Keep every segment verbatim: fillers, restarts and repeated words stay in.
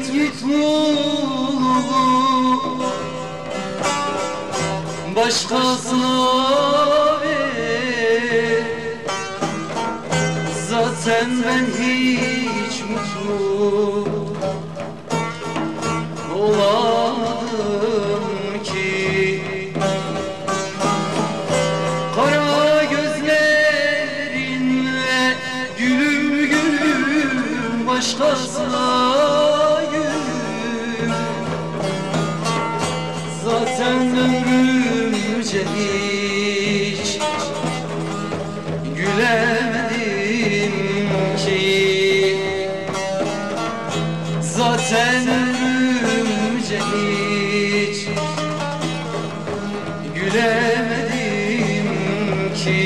et mutluluğu başkasına ver. Zaten ben hiç mutlu olamadım ki. Kara gözlerinle gülüm gülüm başkasına gülüm. Zaten ömrümce hiç gülemedim ki. Zaten ömrümce hiç gülemedim ki.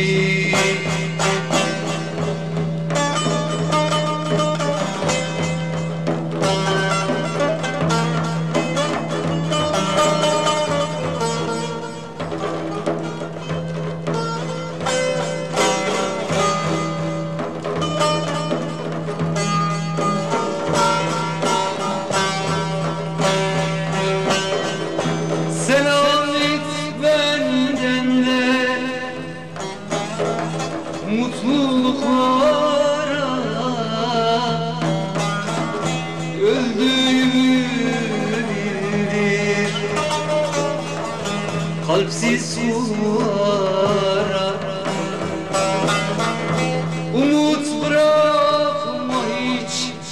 Mutluluklara öldüğümü bildir. Kalpsiz kullara umut bırakma hiç,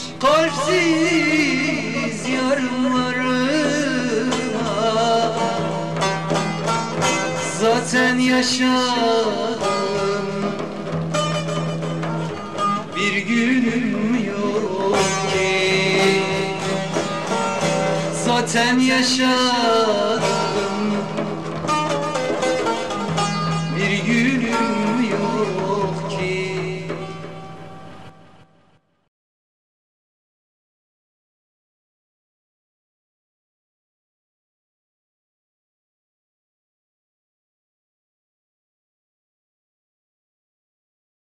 kalpsiz yarınlarıma. Zaten yaşadım, bir günüm yok ki. Zaten yaşadım,